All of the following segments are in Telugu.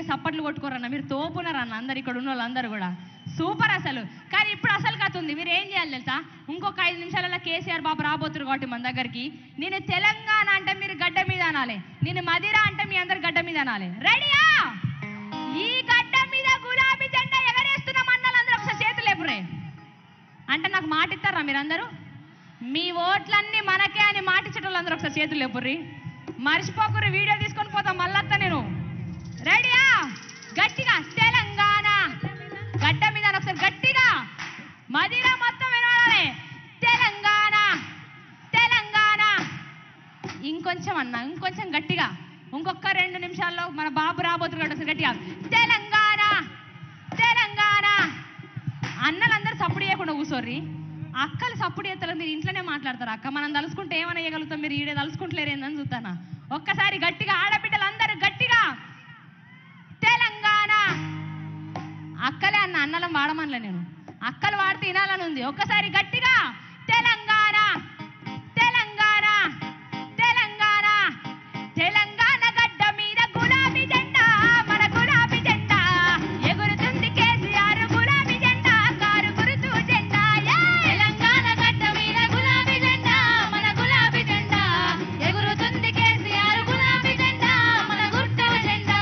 గట్టిగా సప్పట్లు కొట్టుకోరన్న, మీరు తోపున్నారన్న, అందరు ఇక్కడ ఉన్న వాళ్ళందరూ కూడా సూపర్ అసలు. కానీ ఇప్పుడు అసలు కథ ఉంది, మీరు ఏం చేయాలి తెలుసా? ఇంకొక 5 నిమిషాలలో కేసీఆర్ బాబు రాబోతున్నారు కాబట్టి మన దగ్గరికి, నేను తెలంగాణ అంటే మీరు గడ్డ మీద అనాలి, నేను మదిర అంటే మీ అందరు గడ్డ మీద అనాలి. రెడీయా? ఈ గడ్డ మీద గులాబీ జెండా ఎగరేస్తున్నాం అన్నలందరూ ఒకసారి చేతులు లేపురే అంటే నాకు మాట ఇస్తారా మీరందరూ? మీ ఓట్లన్నీ మనకే అని మాట ఇచ్చేటోళ్ళందరూ ఒకసారి చేతులు లేపుర్రి. మర్చిపోకుర్రి, వీడియో తీసుకొని పోతాం మళ్ళత్తా నేను. రెడీయా? గట్టిగా తెలంగాణ గడ్డ మీద ఒకసారి గట్టిగా మదిర మొత్తం వినాలి. తెలంగాణ తెలంగాణ. ఇంకొంచెం అన్న, ఇంకొంచెం గట్టిగా, ఇంకొక 2 నిమిషాల్లో మన బాబు రాబోతున్నాడు. ఒకసారి గట్టిగా తెలంగాణ తెలంగాణ. అన్నలందరూ సప్పుడు చేయకుండా కూర్చోర్రి. అక్కలు సప్పుడు చేస్తారు, మీరు ఇంట్లోనే మాట్లాడతారు. అక్క మనం తలుసుకుంటే ఏమైనా వేయగలుగుతాం, మీరు ఈడే తలుసుకుంటలేరేందని చూస్తానా. ఒక్కసారి గట్టిగా ఆడబిడ్డలందరూ గట్టిగా తెలంగాణ. అక్కలే అన్న, అన్నలం వాడమనలే నేను, అక్కలు వాడితే వినాలని ఉంది. ఒక్కసారి గట్టిగా తెలంగాణ తెలంగాణ తెలంగాణ. తెలంగాణ గడ్డ మీద గులాబీ జెండా, మన గులాబీ జెండా ఎగురుతుంది కేసీఆర్ గులాబీ జెండా, కారు గురుతు జెండా. తెలంగాణ గడ్డ మీద గులాబీ జెండా, మన గులాబీ జెండా ఎగురుతుంది కేసీఆర్ గులాబీ జెండా, మన గుర్తు జెండా.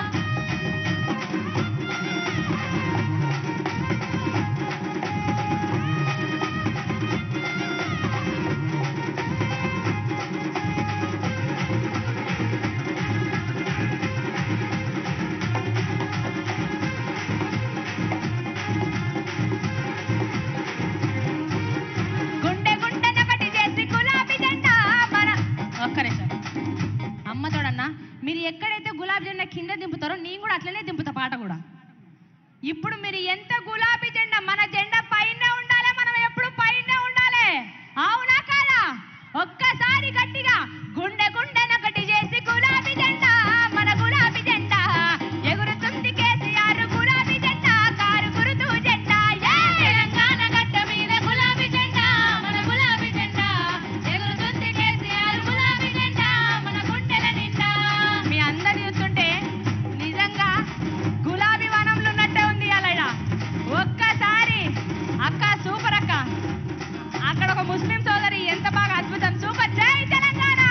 గుండె గుండెనొకటి చేసి గులాబీ జెండా మన. ఒక్క నిమిషం అమ్మ తోడన్నా, మీరు ఎక్కడైతే గులాబీ జెండా కింద దింపుతారో నేను కూడా అట్లనే దింపుతా పాట కూడా. ఇప్పుడు మీరు ఎంత గులాబీ జెండా, మన జెండా పైన ఉండాలి, మనం ఎప్పుడు పైన ఉండాలి. అవునా కాదా? ఒక్కసారి గట్టిగా గుండె గుండెనొకటి చేసి గులాబీ జెండా, మన గులాబీ జెండా ఎగురుతుంది కేసీఆర్ గులాబీ జెండా, కారు గురుతు జెండా. తెలంగాణ గడ్డ మీద గులాబీ జెండా, మన గులాబీ జెండా ఎగురుతుంది కేసీఆర్ గులాబీ జెండా, మన గుండెల నిండా. మీ అందరు చూస్తుంటే నిజంగా గులాబీ వనంలో ఉన్నట్టే ఉంది అలా. ఒక్కసారి అక్క సూపర్ అక్క, అక్కడ ఒక ముస్లిం సోదరి ఎంత బాగా అద్భుతం, సూపర్. జై తెలంగాణ.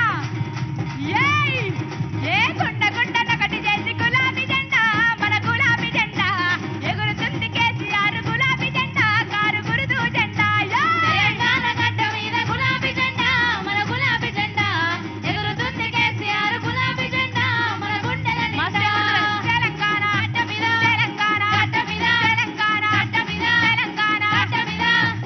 ఏ గుండ గుండనొకటి చేసి గులాబీ జెండా, మన గులాబీ జెండా ఎగురుతుంది కేసీఆర్ గులాబీ జెండా, కారు గురుతు జెండా. తెలంగాణ గడ్డ మీద గులాబీ జెండా, మన గులాబీ జెండా ఎగురుతుంది కేసీఆర్ గులాబీ జెండా, మన గుండెల నిండా. తెలంగాణ గడ్డ మీద, తెలంగాణ గడ్డ మీద, తెలంగాణ గడ్డ మీద, తెలంగాణ గడ్డ మీద.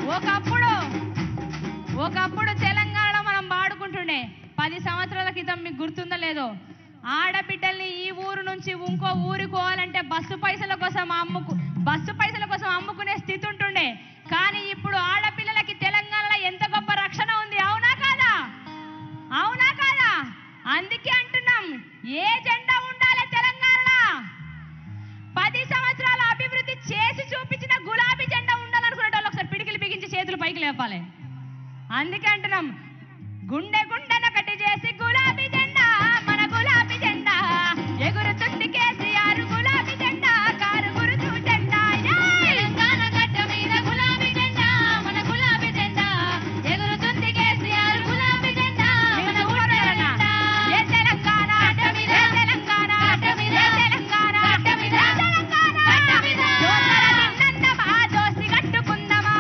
ఒకప్పుడు తెలంగాణ మనం వాడుకుంటుండే. 10 సంవత్సరాల క్రితం మీకు గుర్తుందో లేదో, ఆడబిడ్డల్ని ఈ ఊరు నుంచి ఇంకో ఊరికి పోవాలంటే బస్సు పైసల కోసం అమ్ముకునే స్థితి ఉంటుండే. కానీ ఇప్పుడు ఆడపిల్లలకి తెలంగాణలో ఎంత గొప్ప రక్షణ ఉంది. అవునా కాదా? అవునా కాదా? అందుకే అంటున్నాం, ఏ జెండా ఉండాలి తెలంగాణలో? 10 సంవత్సరాల అభివృద్ధి చేసి చూపించిన గులాబీ జెండా ఉండాలనుకునే వాళ్ళు ఒకసారి పిడికిలు బిగించి చేతులు పైకి లేపాలి. అందుకే అంటున్నాం, గుండె గుండెనొకటి చేసి గులాబీ జెండా, మన గులాబీ జెండా ఎగురుతుంది కేసీఆర్ గులాబీ జెండా, కారు గురుతు జెండా. తెలంగాణ గడ్డ మీద గులాబీ జెండా, మన గులాబీ జెండా ఎగురుతుంది కేసీఆర్ గులాబీ జెండా, మన గుండెల నిండా. తెలంగాణ గడ్డ మీద, తెలంగాణ గడ్డ మీద, తెలంగాణ గడ్డ మీద, తెలంగాణ గడ్డ మీద. దోస్తల దిన్నందమా దోస్తి కట్టుకుందమా,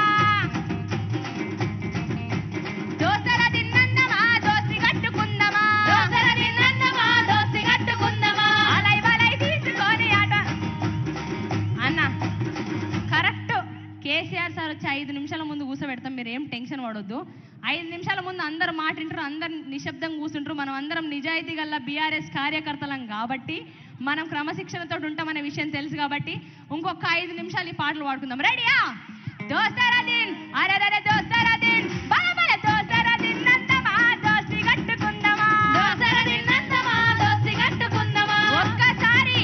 దోస్తల దిన్నందమా దోస్తి కట్టుకుందమా, దోస్తల దిన్నందమా దోస్తి కట్టుకుందమా. అలై వలై తీసుకొని ఆట అన్న. కరెక్ట్ కేసీఆర్ సార్ వచ్చి 5 నిమిషాల ముందు కూర్చోబెడతాం, మీరు ఏం టెన్షన్ పడొద్దు. 5 నిమిషాల ముందు అందరు మాట వింటారు, అందరు నిశ్శబ్దంగా కూర్చుంటారు. మనం అందరం నిజాయితీ గల్ల బీఆర్ఎస్ కార్యకర్తలం కాబట్టి, మనం క్రమశిక్షణతో ఉంటామనే విషయం తెలుసు కాబట్టి ఇంకొక 5 నిమిషాలు ఈ పాటలు పాడుకుందాం. రెడీయా? దోస్తర దిన్ అరే దోస్తర దిన్ బలబల దోస్తర దిన్నందమా దోస్తి కట్టుకుందమా, దోస్తర దిన్నందమా దోస్తి కట్టుకుందమా. ఒక్కసారి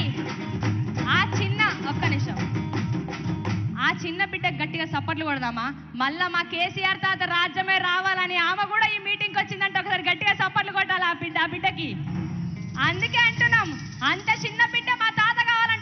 ఆ చిన్న బిడ్డ గట్టిగా సప్పట్లు కొడదామా? మళ్ళా మా కేసీఆర్ తాత రాజ్యమే రావాలని ఆమె కూడా ఈ మీటింగ్కి వచ్చిందంటే ఒకసారి గట్టిగా సప్పట్లు కొట్టాలి ఆ బిడ్డకి. అందుకే అంటున్నాం, అంత చిన్న బిడ్డ మా తాత కావాలంటే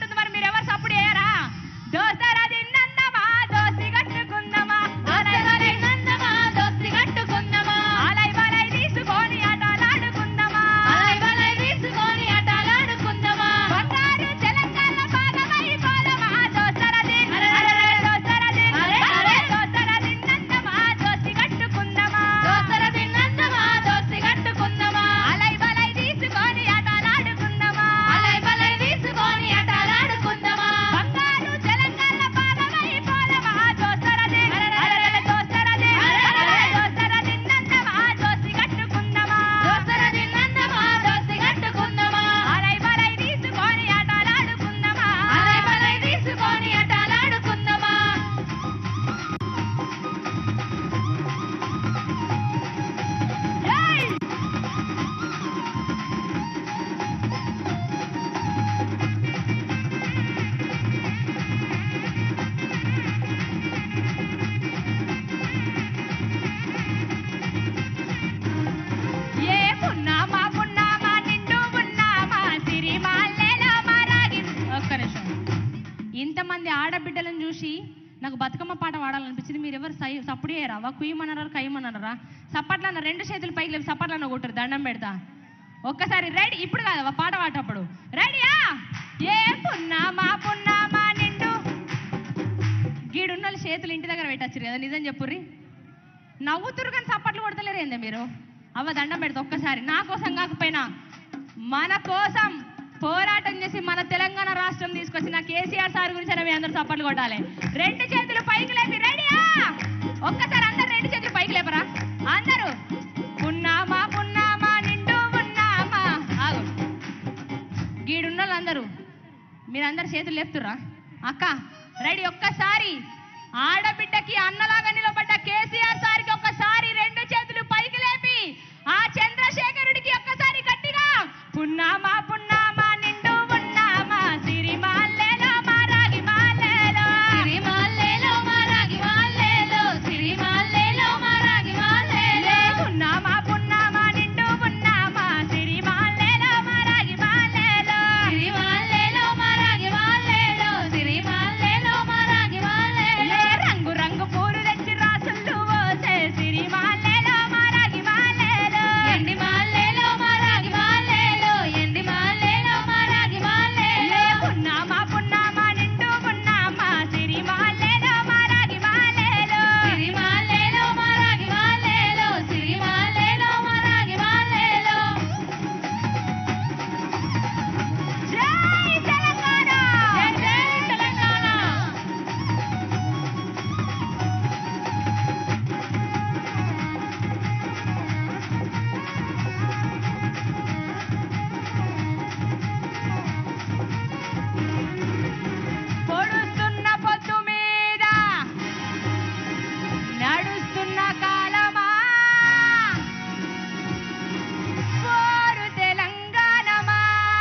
నాకు బతుకమ్మ పాట పాడాలనిపించింది. మీరు ఎవరు సప్పుడు చేయరావా? కుయ్యమన్నారా కయ్యమన్నారా? సప్పట్లన్న 2 చేతులు పైకి లేపు సప్పట్లన్న కొట్టరు, దండం పెడతా. ఒక్కసారి రెడీ. ఇప్పుడు కాదవా పాట పాటప్పుడు. రెడీయా? ఏ పున్నామా పున్నామా నిండు గీడున్నోళ్ళు చేతులు ఇంటి దగ్గర పెట్టచ్చు కదా, నిజం చెప్పుర్రి. నవ్వుతురు కానీ సప్పట్లు కొడతలేరు ఏందే మీరు? అవ్వ దండం పెడతా. ఒక్కసారి నా కోసం కాకపోయినా మన కోసం పోరాటం చేసి మన తెలంగాణ రాష్ట్రం తీసుకొచ్చిన కేసీఆర్ సార్ గురించి మీ అందరూ సప్పట్లు కొట్టాలి. 2 చేతులు పైకి లేపి. రెడీయా? ఒక్కసారి అందరు 2 చేతులు పైకి లేపరా అందరూ. పున్నామా పున్నామా నిండు పున్నామా. ఆగు, గీడున్న వాళ్ళందరూ మీరందరు చేతులు లేపుతురా? అక్క రెడీ? ఒక్కసారి ఆడబిడ్డకి అన్నలాగా నిలబడ్డ కేసీఆర్ సార్కి ఒక్కసారి 2 చేతులు పైకి లేపి ఆ చంద్రశేఖరుడికి ఒక్కసారి గట్టిగా పున్నామా పున్నామా నిండు పున్నామా సిరిమాల్లేలో మారాగి మాల్లేలో సిరిమాల్లేలో మారాగి మాల్లేలో సిరిమాల్లేలో మారాగి మాల్లేలో పున్నామా పున్నామా నిండు పున్నామా సిరిమాల్లేలో మారాగి మాల్లేలో సిరిమాల్లేలో మారాగి మాల్లేలో సిరిమాల్లేలో మారాగి మాల్లేలో రంగు రంగు పూలు తెచ్చి రాసులు పోసే సిరిమాల్లేలో మారాగి మాల్లేలో ఎండి మాల్లేలో మారాగి మాల్లేలో ఎండి మాల్లేలో మారాగి మాల్లేలో పున్నామా పున్నామా నిండు పున్నామా సిరిమాల్లేలో మారాగి మాల్లేలో సిరిమాల్లేలో మారాగి మాల్లేలో సిరిమాల్లేలో మారాగి మాల్లేలో. జై తెలంగాణ! జై తెలంగాణ! పొడుస్తున్న పొద్దు మీద నడుస్తున్న కాలమా పోరు తెలంగాణమా.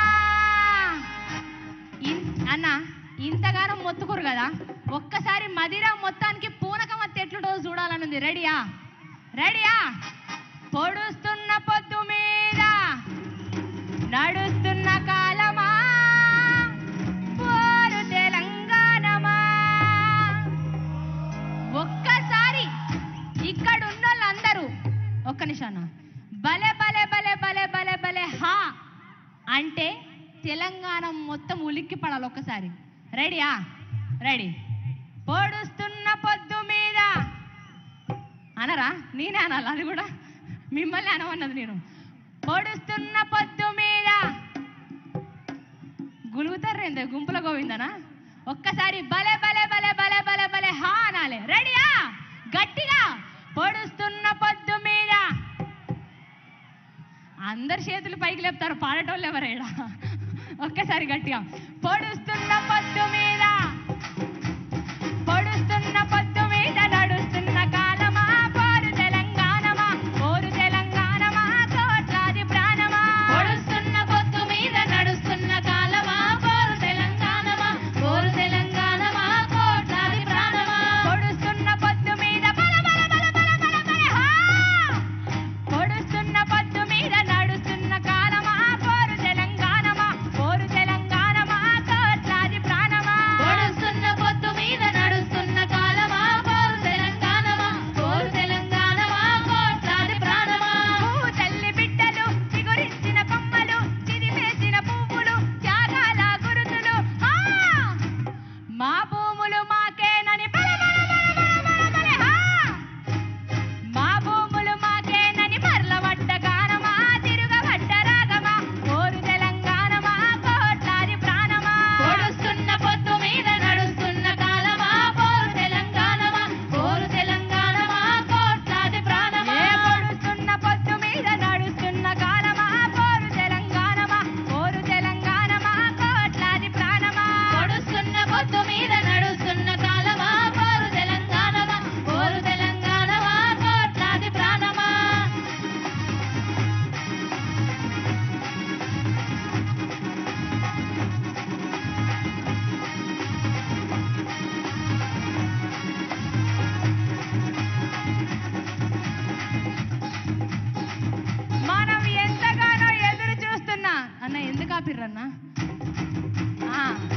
అన్న ఇంతగానం మొత్తుకురు కదా, ఒక్కసారి మదిర మొత్తానికి పూనకమత్తి ఎట్లుంటో చూడాలనుంది. రెడీయా? రెడీయా? పొడుస్తున్న పొద్దు మీద నడుస్తున్న కాలమా పోరు తెలంగాణమా. ఒక్కసారి ఇక్కడ ఉన్న వాళ్ళందరూ ఒక్క నిమిషాన భలే భలే భలే భలే భలే భలే హా అంటే తెలంగాణ మొత్తం ఉలిక్కి పడాలి ఒక్కసారి. రెడీయా? రెడీ. పొడుస్తున్న పొద్దు మీద అనరా? నేనే అనాలి, అది కూడా మిమ్మల్ని అనమన్నది నేను. పొడుస్తున్న పొద్దు మీద గులుగుతారేందే గుంపుల గోవిందనా? ఒక్కసారి భలే భలే భలే భలే భలే భలే హా అనాలి. రెడీయా? గట్టిగా. పొడుస్తున్న పొద్దు మీద అందరు చేతులు పైకి లేపుతారు, పాడటోళ్ళు ఎవరేడా? ఒక్కసారి గట్టిగా. పొడుస్తున్న పొద్దు మీద పొడుస్తున్న పొద్దు మీద నడుస్తున్న కాలమా పోరు తెలంగాణమా పోరు తెలంగాణమా కోట్లాది ప్రాణమా. పొడుస్తున్న పొద్దు మీద నడుస్తున్న కాలమా పోరు తెలంగాణమా పోరు తెలంగాణమా కోట్లాది ప్రాణమా. పొడుస్తున్న పొద్దు మీద బల బల బల బల బల బల హా. పొడుస్తున్న పొద్దు మీద నడుస్తున్న కాలమా పోరు తెలంగాణమా పోరు తెలంగాణమా కోట్లాది ప్రాణమా. పొడుస్తున్న పొద్దు మీద నడుస్తున్న కాలమా పోరు తెలంగాణమా పోరు తెలంగాణమా కోట్లాది ప్రాణమా. తల్లి బిడ్డలు చిగురించిన కొమ్మలు చిరిమేసిన పువ్వులు త్యాగాల గురుతులు మా భూములు మాకేనని బల బల బల బల బల బల హా. మా భూములు మాకేనని మరలబడ్డ గానమా తిరుగబడ్డ రాగమా పోరు తెలంగాణమా కోట్లాది ప్రాణమా. పొడుస్తున్న పొద్దు మీద నడుస్తున్న కాలమా పోరు తెలంగాణమా పోరు తెలంగాణమా కోట్లాది ప్రాణమా. పొడుస్తున్న పొద్దు మీద నడుస్తున్న కాలమా పోరు తెలంగాణమా పోరు తెలంగాణమా కోట్లాది ప్రాణమా. పొడుస్తున్న పొద్దు మీద నడుస్తున్న కాలమా పోరు తెలంగాణమా పోరు తెలంగాణమా కోట్లాది ప్రాణమా. మనం ఎంతగానో ఎదురు చూస్తున్నా అన్న. ఎందుకు ఆపిర్రన్నా?